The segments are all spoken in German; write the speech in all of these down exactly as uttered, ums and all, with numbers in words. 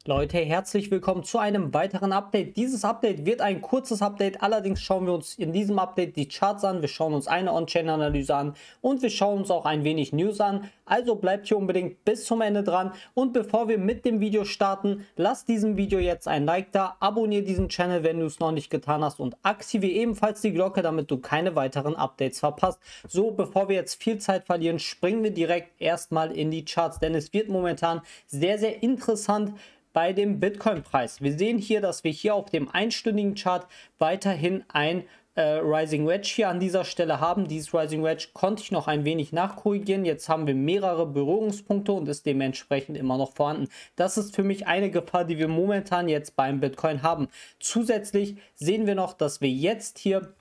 Leute, herzlich willkommen zu einem weiteren Update. Dieses Update wird ein kurzes Update, allerdings schauen wir uns in diesem Update die Charts an, wir schauen uns eine On-Chain-Analyse an und wir schauen uns auch ein wenig News an. Also bleibt hier unbedingt bis zum Ende dran und bevor wir mit dem Video starten, lasst diesem Video jetzt ein Like da, abonniere diesen Channel, wenn du es noch nicht getan hast und aktiviere ebenfalls die Glocke, damit du keine weiteren Updates verpasst. So, bevor wir jetzt viel Zeit verlieren, springen wir direkt erstmal in die Charts, denn es wird momentan sehr, sehr interessant bei dem Bitcoin-Preis. Wir sehen hier, dass wir hier auf dem einstündigen Chart weiterhin ein äh, Rising Wedge hier an dieser Stelle haben. Dieses Rising Wedge konnte ich noch ein wenig nachkorrigieren. Jetzt haben wir mehrere Berührungspunkte und ist dementsprechend immer noch vorhanden. Das ist für mich eine Gefahr, die wir momentan jetzt beim Bitcoin haben. Zusätzlich sehen wir noch, dass wir jetzt hier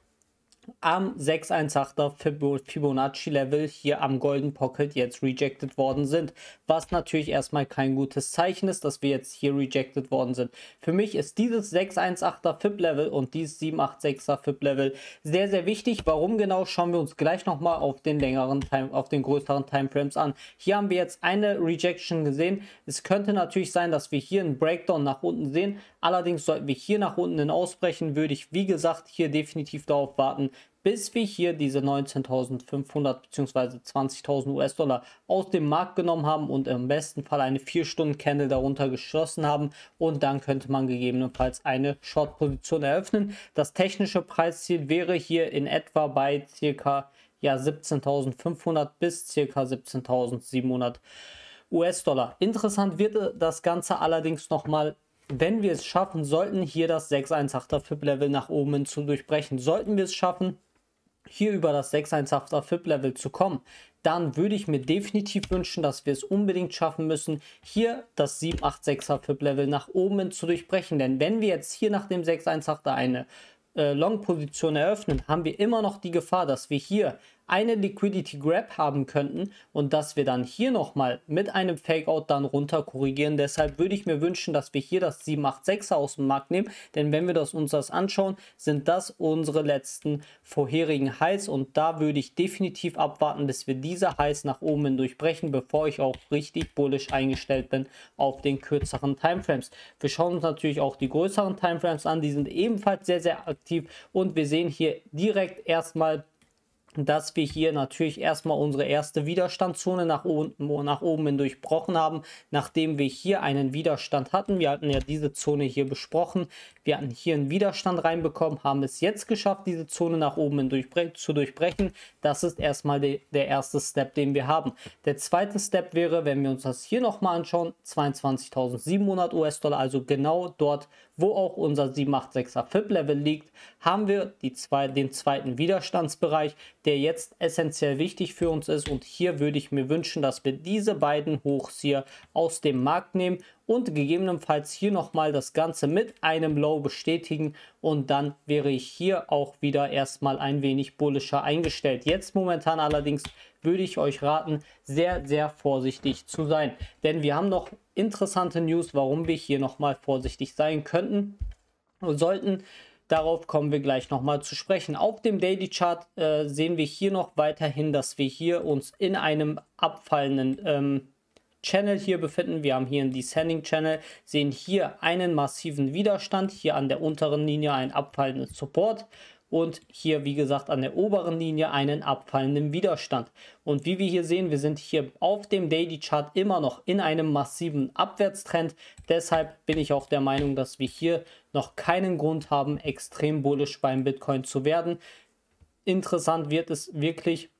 am sechs Komma achtzehn Fibonacci Level hier am Golden Pocket jetzt rejected worden sind, was natürlich erstmal kein gutes Zeichen ist, dass wir jetzt hier rejected worden sind. Für mich ist dieses sechs Komma achtzehn Fib Level und dieses sieben Komma sechsundachtzig Fib Level sehr, sehr wichtig. Warum genau, schauen wir uns gleich nochmal auf den längeren Time, auf den größeren Timeframes an. Hier haben wir jetzt eine Rejection gesehen. Es könnte natürlich sein, dass wir hier einen Breakdown nach unten sehen. Allerdings sollten wir hier nach unten ausbrechen, würde ich wie gesagt hier definitiv darauf warten, bis wir hier diese neunzehntausendfünfhundert bzw. zwanzigtausend US-Dollar aus dem Markt genommen haben und im besten Fall eine vier Stunden Candle darunter geschlossen haben und dann könnte man gegebenenfalls eine Short-Position eröffnen. Das technische Preisziel wäre hier in etwa bei ca. ja, siebzehntausendfünfhundert bis ca. siebzehntausendsiebenhundert US-Dollar. Interessant wird das Ganze allerdings nochmal, wenn wir es schaffen sollten, hier das sechs Komma achtzehn Fib Level nach oben zu durchbrechen. Sollten wir es schaffen, hier über das sechs Komma achtzehn Fib Level zu kommen, dann würde ich mir definitiv wünschen, dass wir es unbedingt schaffen müssen, hier das sieben Komma sechsundachtzig Fib Level nach oben zu durchbrechen. Denn wenn wir jetzt hier nach dem sechs Komma achtzehn eine äh, Long-Position eröffnen, haben wir immer noch die Gefahr, dass wir hier eine Liquidity Grab haben könnten und dass wir dann hier nochmal mit einem Fakeout dann runter korrigieren. Deshalb würde ich mir wünschen, dass wir hier das sieben Komma sechsundachtzig aus dem Markt nehmen, denn wenn wir das, uns das anschauen, sind das unsere letzten vorherigen Highs und da würde ich definitiv abwarten, bis wir diese Highs nach oben durchbrechen, bevor ich auch richtig bullish eingestellt bin auf den kürzeren Timeframes. Wir schauen uns natürlich auch die größeren Timeframes an, die sind ebenfalls sehr, sehr aktiv und wir sehen hier direkt erstmal, dass wir hier natürlich erstmal unsere erste Widerstandszone nach oben, nach oben hin durchbrochen haben, nachdem wir hier einen Widerstand hatten. Wir hatten ja diese Zone hier besprochen. Wir hatten hier einen Widerstand reinbekommen, haben es jetzt geschafft, diese Zone nach oben hin durchbre zu durchbrechen. Das ist erstmal de der erste Step, den wir haben. Der zweite Step wäre, wenn wir uns das hier nochmal anschauen, zweiundzwanzigtausendsiebenhundert US-Dollar, also genau dort, wo auch unser sieben Komma sechsundachtzig Fib Level liegt, haben wir die zwei, den zweiten Widerstandsbereich, der jetzt essentiell wichtig für uns ist und hier würde ich mir wünschen, dass wir diese beiden Hochs hier aus dem Markt nehmen und gegebenenfalls hier nochmal das Ganze mit einem Low bestätigen und dann wäre ich hier auch wieder erstmal ein wenig bullischer eingestellt. Jetzt momentan allerdings würde ich euch raten, sehr, sehr vorsichtig zu sein, denn wir haben noch interessante News, warum wir hier nochmal vorsichtig sein könnten und sollten. Darauf kommen wir gleich nochmal zu sprechen. Auf dem Daily Chart äh, sehen wir hier noch weiterhin, dass wir hier uns in einem abfallenden ähm, Channel hier befinden. Wir haben hier einen Descending Channel, sehen hier einen massiven Widerstand, hier an der unteren Linie einen abfallenden Support und hier, wie gesagt, an der oberen Linie einen abfallenden Widerstand. Und wie wir hier sehen, wir sind hier auf dem Daily Chart immer noch in einem massiven Abwärtstrend. Deshalb bin ich auch der Meinung, dass wir hier noch keinen Grund haben, extrem bullish beim Bitcoin zu werden. Interessant wird es wirklich,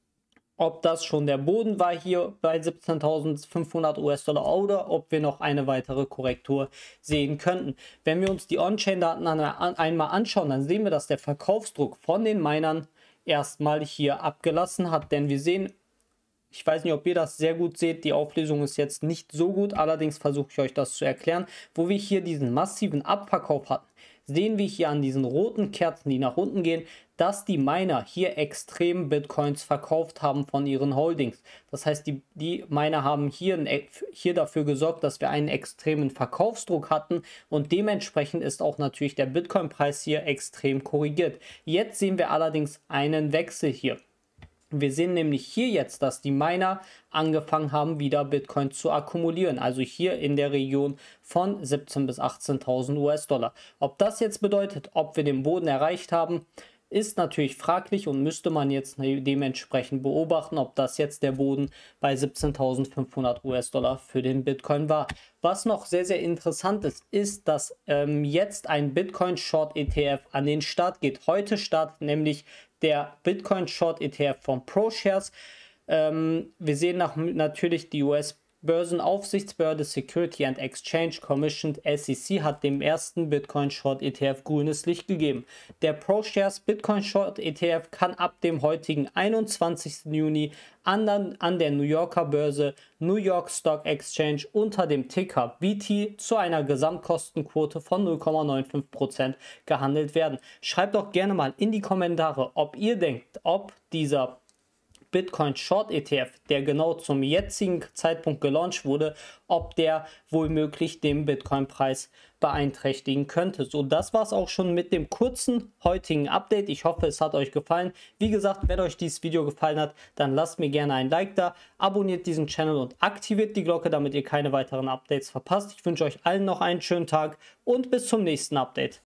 ob das schon der Boden war hier bei siebzehntausendfünfhundert US-Dollar oder ob wir noch eine weitere Korrektur sehen könnten. Wenn wir uns die On-Chain-Daten einmal anschauen, dann sehen wir, dass der Verkaufsdruck von den Minern erstmal hier abgelassen hat. Denn wir sehen, ich weiß nicht, ob ihr das sehr gut seht, die Auflösung ist jetzt nicht so gut, allerdings versuche ich euch das zu erklären, wo wir hier diesen massiven Abverkauf hatten. Sehen wir hier an diesen roten Kerzen, die nach unten gehen, dass die Miner hier extrem Bitcoins verkauft haben von ihren Holdings. Das heißt, die, die Miner haben hier, hier dafür gesorgt, dass wir einen extremen Verkaufsdruck hatten und dementsprechend ist auch natürlich der Bitcoin-Preis hier extrem korrigiert. Jetzt sehen wir allerdings einen Wechsel hier. Wir sehen nämlich hier jetzt, dass die Miner angefangen haben, wieder Bitcoin zu akkumulieren. Also hier in der Region von siebzehntausend bis achtzehntausend U S-Dollar. Ob das jetzt bedeutet, ob wir den Boden erreicht haben, ist natürlich fraglich und müsste man jetzt dementsprechend beobachten, ob das jetzt der Boden bei siebzehntausendfünfhundert U S-Dollar für den Bitcoin war. Was noch sehr, sehr interessant ist, ist, dass ähm, jetzt ein Bitcoin Short E T F an den Start geht. Heute startet nämlich der Bitcoin Short E T F von ProShares. Ähm, wir sehen nach, natürlich die U S Börsenaufsichtsbehörde Security and Exchange Commission S E C hat dem ersten Bitcoin Short E T F grünes Licht gegeben. Der ProShares Bitcoin Short E T F kann ab dem heutigen einundzwanzigsten Juni an, an der New Yorker Börse New York Stock Exchange unter dem Ticker B T zu einer Gesamtkostenquote von null Komma fünfundneunzig Prozent gehandelt werden. Schreibt doch gerne mal in die Kommentare, ob ihr denkt, ob dieser Bitcoin Short E T F, der genau zum jetzigen Zeitpunkt gelauncht wurde, ob der womöglich den Bitcoin-Preis beeinträchtigen könnte. So, das war es auch schon mit dem kurzen heutigen Update. Ich hoffe, es hat euch gefallen. Wie gesagt, wenn euch dieses Video gefallen hat, dann lasst mir gerne ein Like da, abonniert diesen Channel und aktiviert die Glocke, damit ihr keine weiteren Updates verpasst. Ich wünsche euch allen noch einen schönen Tag und bis zum nächsten Update.